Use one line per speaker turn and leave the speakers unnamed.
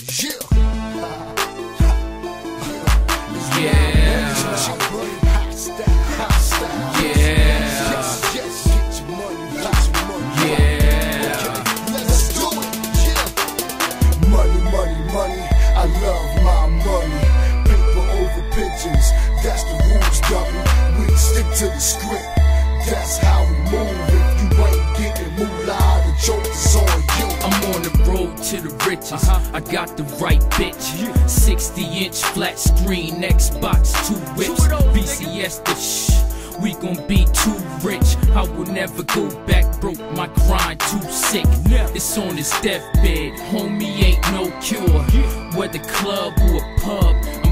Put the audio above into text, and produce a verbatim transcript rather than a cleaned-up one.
To the script, that's how we move. If you ain't getting moolah, the joke is on you.
I'm on the road to the riches. uh-huh. I got the right bitch. yeah. sixty inch flat screen, Xbox, two whips, B C S the shh. We gon' be too rich. I will never go back broke. My grind too sick. It's on his deathbed. Homie ain't no cure. Whether club or a pub,